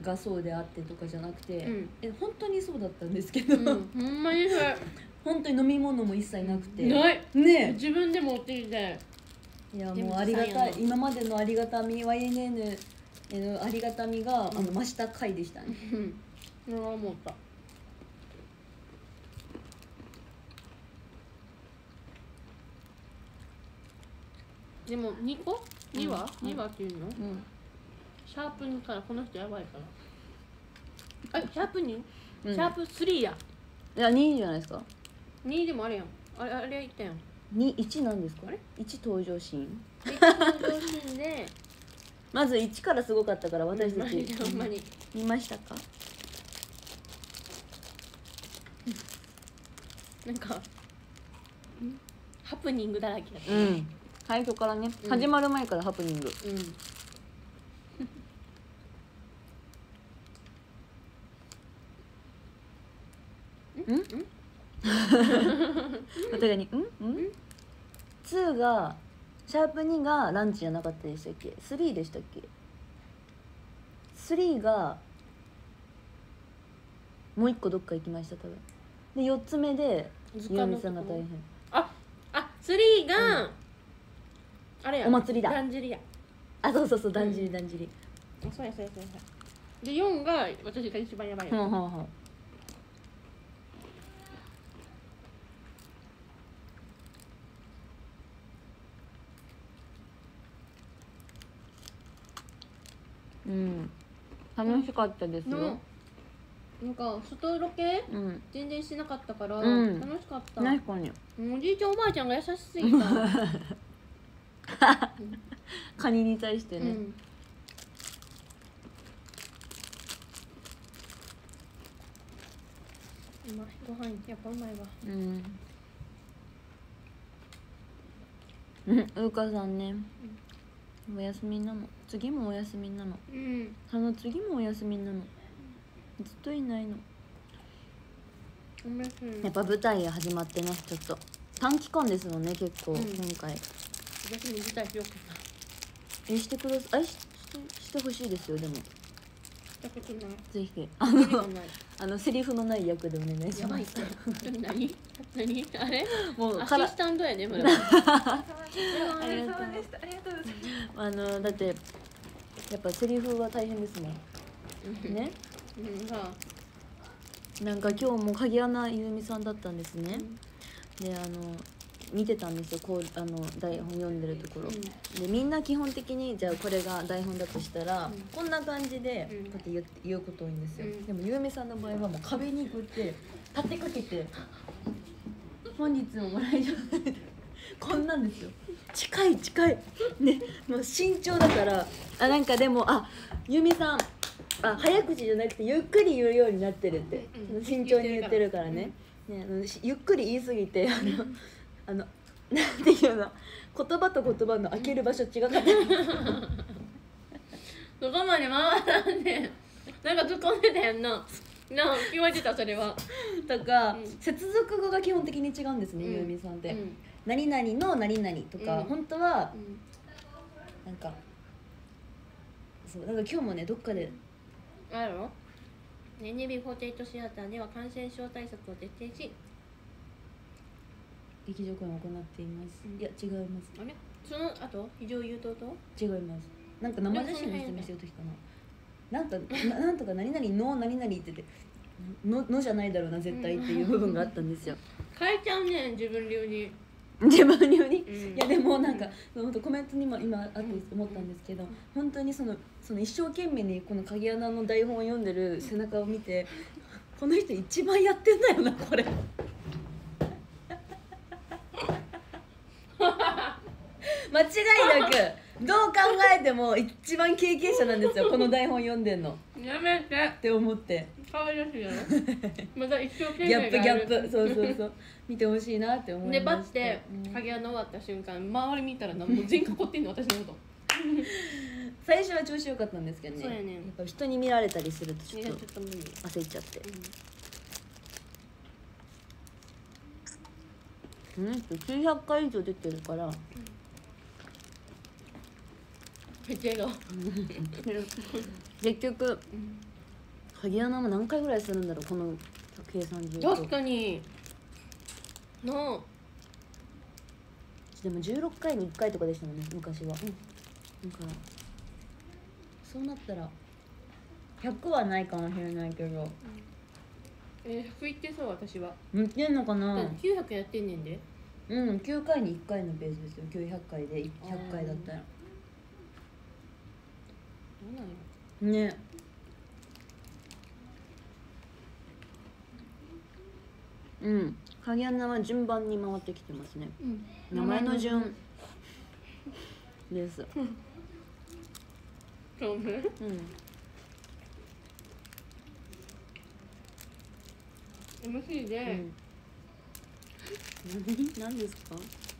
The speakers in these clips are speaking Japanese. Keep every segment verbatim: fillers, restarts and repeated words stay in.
がそうであってとかじゃなくて、 うん、 え本当にそうだったんですけど、 うん、ほんまにそれ本当に飲み物も一切なくてないね。 自分で持ってきて、 いやもうありがたい、今までのありがたみ ワイエヌエヌ のありがたみが、うん、あの増した回でしたね。 うんそれは思った。でもにこには、うん、にはっていうの、うん、シャープにからこの人やばいからあシャープに、うん、シャープスリーや。 いやにじゃないですか。 にでもあれやん、あれあれ言ったやん。 にいちなんですか。 あれいち登場シーンいち登場シーンでまずいちからすごかったから私たち、 ほんまに見ましたか。 なんかハプニングだらけだった、 うん、最初からね、うん、始まる前からハプニング、うんうんお互いに「んん?」にがシャープにがランチじゃなかったでしたっけ。スリーでしたっけ。スリーがもう一個どっか行きました多分で。よっつめでゆみさんが大変。 ああスリーが、うん、あれやお祭りだ。 だんじりや。 あそうそうそうだんじりだんじり、 うん、そうやそうやそうや。でよんが私が一番やばいやつ。 ほうほうほう。うん、楽しかったですよ。 なんか外ロケ、うん、全然してなかったから、うん、楽しかった。 確かにおじいちゃんおばあちゃんが優しすぎたカニに対してね、うん、 うまいご飯やっぱうまいわ。 うんうんうーかさんね、うん、お休みなの。次もお休みなの、うん、その次もお休みなの。ずっといないの。やっぱ舞台が始まってね、ちょっと短期間ですもんね結構、うん、今回。 私も舞台しようかな。 えしてください。ししてしてほしいですよ。でもしたことない。 ぜひあのあのセリフのない役でお願いします。 やばいって何何あれもうアシスタントやね。 ありがとうございます。あのだってやっぱセリフは大変ですもんね。うん、なんか今日も鍵穴ゆうみさんだったんですね、うん、であの見てたんですよこうあの台本読んでるところ、うん、でみんな基本的にじゃあこれが台本だとしたら、うん、こんな感じでこうやって言う、言うこと多いんですよ、うん、でもゆうみさんの場合はもう壁にこうやって立てかけて本日をご来場こんなんですよ。近い近いね、もう身長だからあなんかでもあゆうみさんあ早口じゃなくてゆっくり言うようになってるって、うん、慎重に言ってるからね、うん、ねあのゆっくり言いすぎてあのあのなんていうの言葉と言葉の開ける場所違かったそこまで回らんでなんか突っ込んでたやんな。なあ聞こえてたそれはとか、うん、接続語が基本的に違うんですね、うん、ゆうみさんって、うん、何々の何々とか、うん、本当は、うん、なんかそうなんか今日もねどっかであるの エヌビーフォーティーエイト シアターでは感染症対策を徹底し劇場公演を行っています、うん、いや違います。 あれその後非常誘導と違います。なんか生写真の説明してる時かななんかななんとか何々の何々って言ってののじゃないだろうな絶対っていう部分があったんですよ変えちゃうねん自分流に自分流に、うん、いやでもなんか、うん、本当コメントにも今あって思ったんですけど、うん、本当にそのその一生懸命にこの鍵穴の台本を読んでる背中を見てこの人一番やってんだよなこれ間違いなくどう考えても一番経験者なんですよこの台本読んでんの。 やめてって思ってかわいらしいやろまた一生懸命ギャップギャップそうそうそう見てほしいなって思いました。 でバッて鍵穴終わった瞬間周り見たらもう全員囲ってんの私のこと最初は調子良かったんですけどね。 そうやね。 やっぱ人に見られたりするとちょっと焦っちゃって、うん、うん、きゅうひゃっかい以上出てるから、うん、 めっちゃ笑顔結局、 鍵穴も何回ぐらいするんだろうこの計算で言うと。 確かにのでもじゅうろっかいにいっかいとかでしたもんね昔は、うん、だからそうなったらひゃくはないかもしれないけど、うん、 えー、ひゃくいってそう私は。 いってんのかな。 きゅうひゃくやってんねんで。 うんきゅうかいにいっかいのペースですよ。きゅうひゃっかいでひゃっかいだったら。 どうなんやね。うん鍵穴は順番に回ってきてますね、うん、名前の順です。 そうね。うん。エムシー で、うん、 何ですか？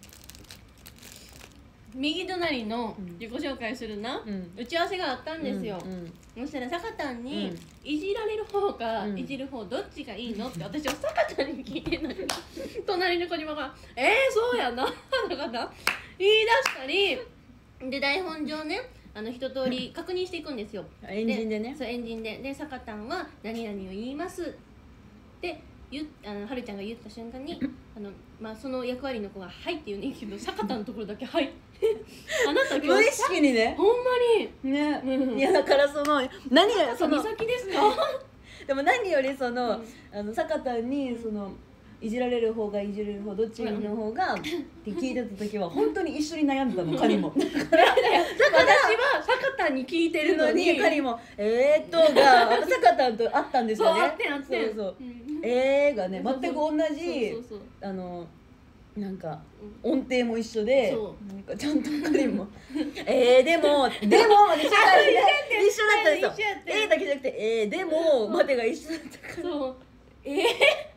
右隣の自己紹介するな、うん、打ち合わせがあったんですよ、うんうん、そしたら坂田に、うん、いじられる方か、うん、いじる方どっちがいいのって私は坂田に聞いてんのに隣の小島が「えー、そうやな」とか言い出したりで台本上ねあの一通り確認していくんですよ。 エンジンでね。 そうエンジンでで坂田は何々を言いますって言あのはるちゃんが言った瞬間にあの、まあ、その役割の子が「はい」って言うねんけど坂田のところだけ「はい」あなた無意識にねほんまにね、うん、いやだからその何よその美咲ですかでも何よりその、うん、あの坂田にそのいじられる方がいじれる方どっちの方がって聞いてた時は本当に一緒に悩んでたのカニもだからだから私は坂田に聞いてるのにカニも「えーっと」が坂田とあったんですよね。 そうあってんあってんそうそう、うん、えーがね全く同じあのなんか音程も一緒でなんかちゃんとカニも「えーでも」「でも」一緒だったんですよ。「えー」だけじゃなくて「えーでも」までが一緒だったからそうえー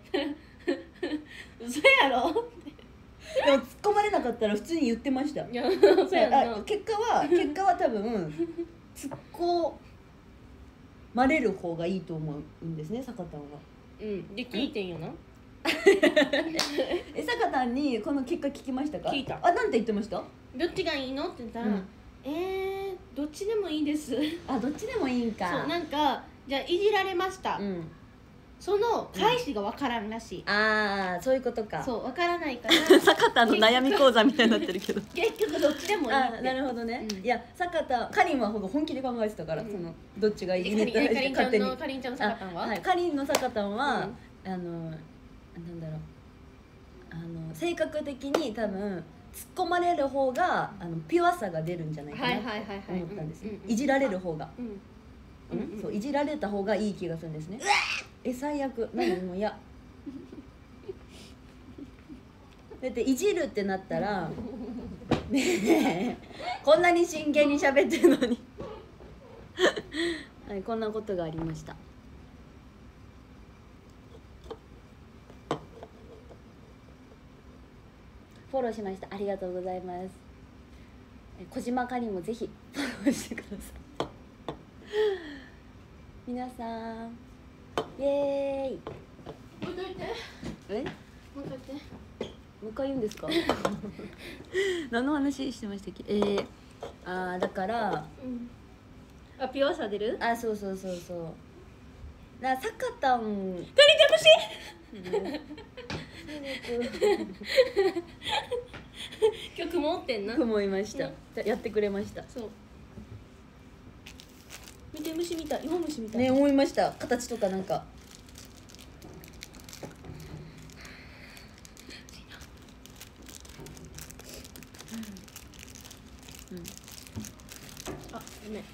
嘘やろでも突っ込まれなかったら普通に言ってました。いやそうやな。結果は結果は多分突っ込まれる方がいいと思うんですね坂田は。 うんで聞いてんよなえ坂田にこの結果聞きましたか？ 聞いた。 あなんて言ってました？ どっちがいいのって言ったら、うん、えーどっちでもいいですあどっちでもいいんか。 そうなんかじゃあいじられました、うんその返しが分からんらしい、 うん、ああそういうことか。 そう分からないから坂田の悩み講座みたいになってるけど結局どっちでもいいって。 あなるほどね、うん、いや坂田かりんはほぼ本気で考えてたから、うん、そのどっちがいいってかりんちゃんのかりんちゃんの坂田は、 はい、かりんの坂田は、うん、あのなんだろうあの性格的に多分突っ込まれる方があのピュアさが出るんじゃないかなと思ったんです。いじられる方が、うんうんうん、そういじられた方がいい気がするんですね。え最悪何もう嫌だっていじるってなったらねえこんなに真剣に喋ってるのにはいこんなことがありました。フォローしましたありがとうございます。小島かりんもぜひフォローしてください皆さんイエーイ。 もう一回言ってえもう一回言ってもう一回言うんですか何の話してましたっけ。えー、あーだから、 うん、あピュアさ出るあそうそうそうそうだから坂田んかりんちゃん虫今日雲ってんな。 雲いました、うん、やってくれました。 そう見て虫みたい芋虫みたいね思いました形とかなんかうん、うん、あごめん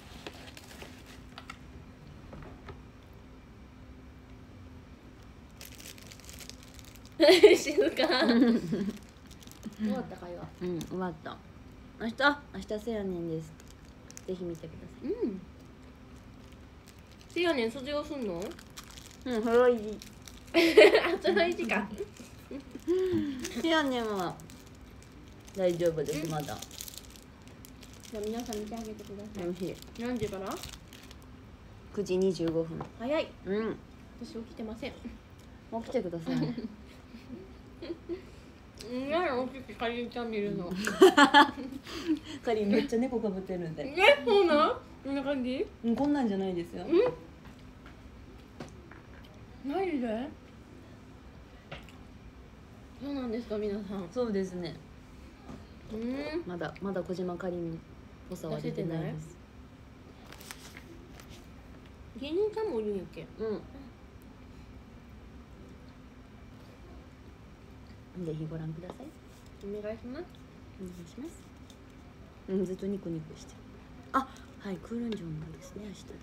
静か終わった会話。 うん終わった。明日あ明日せやねんです。ぜひ見てください。 うんせやねん卒業すんの？ うんそれはいいそれはいいかせやねんは大丈夫です、うん、まだ。じゃあ皆さん見てあげてください。 おいしい。 何時からくじにじゅうごふん。 早い。 うん私起きてません。 もう来てくださいね何起きてかりんちゃん見るのかりんめっちゃ猫かぶってるんでね、そうなんこんな感じ？ うん、こんなんじゃないですよ。 ジでそうなんですか皆さん。 そうですね。 うんまだまだ小島かりんっぽさは出てないです。 芸人さんもいるんやっけ。 うん。ぜひご覧ください。 お願いします。 お願いします。うん、ずっとニコニコしてる。あ、はい、クールンジョンのですね、明日ですね。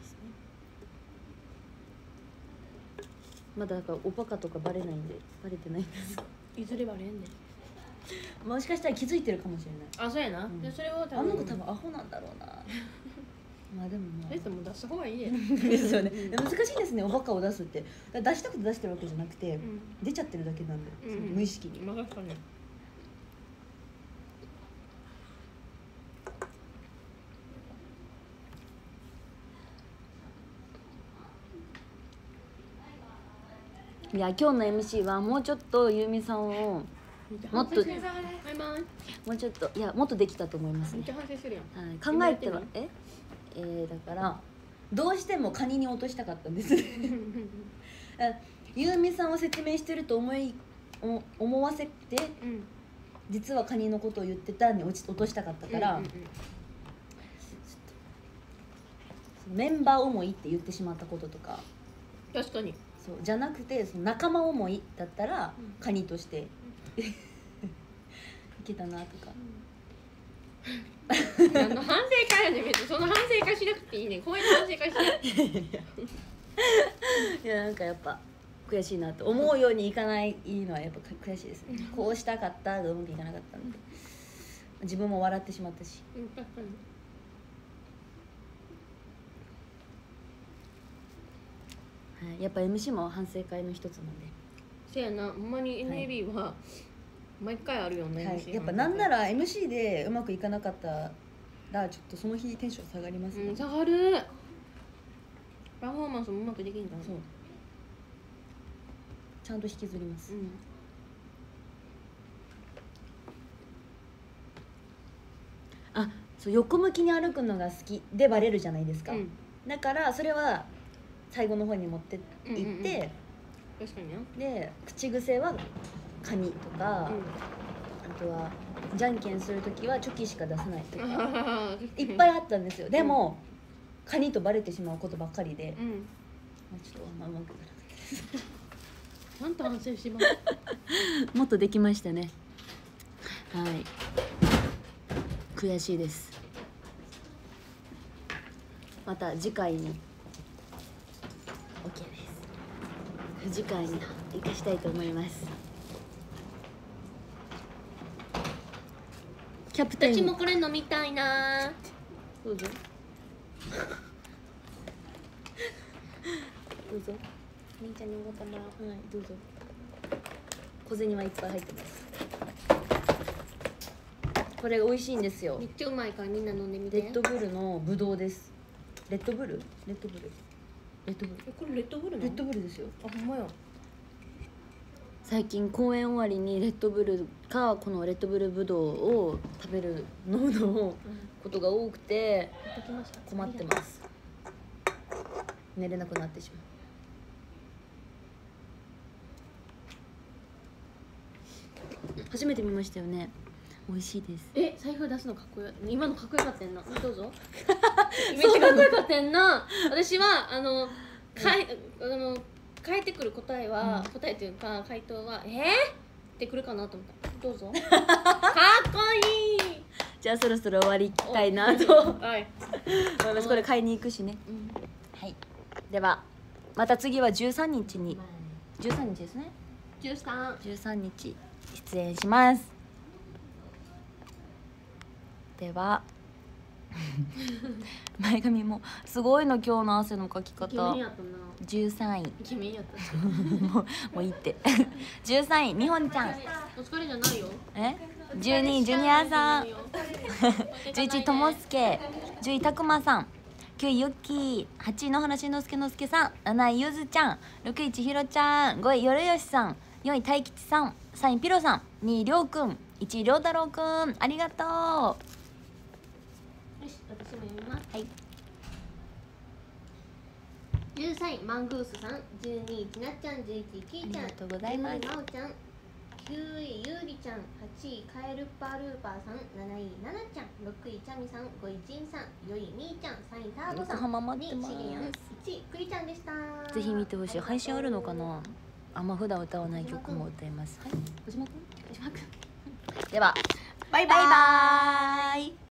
まだなんかおバカとかバレないんで、バレてないんです。 いずれバレんねん。 もしかしたら気づいてるかもしれない。 あ、そうやな。 うん、 でそれを多分あの子多分アホなんだろうな。まあでもまあ。 ベストも出した方がいいで。 ですよね。難しいですね、おバカを出すって。出したくて出してるわけじゃなくて、うん、出ちゃってるだけなんで、うん、無意識に。 まあ確かに。 いや、今日の エムシー はもうちょっとゆうみさんをもっともうちょっといやもっとできたと思いますね。はい、考えてはええー、だからどうしてもカニに落としたかったんですゆうみさんを説明してると思い思わせて、うん、実はカニのことを言ってたに落ち落としたかったから、うんうんうん、メンバー思いって言ってしまったこととか。 確かにそうじゃなくて、その仲間思いだったら、うん、カニとしていけたなとか。 何の反省会やねん。別にその反省会しなくていいねん。こういう反省会しなくていい。 いや、なんかやっぱ悔しいなと思うようにいかないのはやっぱ悔しいですね。こうしたかったと思っていかなかったので、自分も笑ってしまったし。うん、確かに。やっぱ エムシー も反省会の一つなんで。 せやな、ほんまに エヌエービー は毎回あるよね、 はい、やっぱなんなら エムシー でうまくいかなかったらちょっとその日テンション下がりますね。 うん、下がる。パフォーマンスもうまくできんから。そう、 ちゃんと引きずります、うん、あ、そう横向きに歩くのが好きでバレるじゃないですか、うん、だからそれは最後の方に持っていって、うんうんうん、確かにで口癖はカニとか、うん、あとはじゃんけんする時はチョキしか出さないとかいっぱいあったんですよ。でも、うん、カニとバレてしまうことばっかりで、うん、まあ、ちょっとあんまうまくならなかったですなんと反省しますもっとできましたね。はい、悔しいです。また次回にOK です。次回に生かしたいと思います。キャプテン。 私もこれ飲みたいな。 どうぞ。どうぞ。 みーちゃんにもかな。 はい、どうぞ。小銭はいっぱい入ってます。これ美味しいんですよ。 めっちゃうまいからみんな飲んでみて。 レッドブルのブドウです。レッドブル？レッドブル。レッドブル。 え、これレッドブルの？ レッドブルですよ。 あ、ほんまや。 最近公演終わりにレッドブルかこのレッドブルブドウを食べるののことが多くて困ってます。寝れなくなってしまう。初めて見ましたよね。美味しいです。 え、財布出すのかっこよい。今のかっこよかったんな。どうぞ。めっちゃかっこよかったんな。私はあのかいあの返ってくる答えは、うん、答えというか回答はえー、ってくるかなと思った。どうぞ。かっこいい。 じゃあそろそろ終わりたいなと。はい。私これ買いに行くしね。うん、はい。ではまた次はじゅうさんにちにじゅうさんにちですね。 じゅうさん。 じゅうさんにち出演します。では前髪もすごいの今日の汗のかき方。じゅうさんい。イケメンやった。もうもういいって。じゅうさんいみほんちゃん。 お疲れじゃないよ。 え？じゅうにいジュニアさん。じゅういちいともすけ。じゅういたくまさん。きゅういゆっきー。はちいのはなしのすけのすけさん。なないゆずちゃん。ろくいちひろちゃん。ごいよるよしさん。よんいたいきちさん。さんいピロさん。にいりょうくん。いちいりょうたろうくん。ありがとう。 よし、私も読みます。 はい。 じゅうさんいマングースさん、じゅうにいちなっちゃん、じゅういちいきーちゃん、 ありがとうございますじゅうにいまおちゃん、きゅういゆうりちゃん、はちいカエルパールーパーさん、なないななちゃん、ろくいちゃみさん、ごいジンさん、よいみーちゃん、さんいターボさん、 横浜待ってますにしげやん、いちいクリちゃんでした。 ぜひ見てほしい。配信あるのかな。あんま普段歌わない曲も歌います。はい、小島くん。 小島くん。 ではバイバイ。 バイバーイ。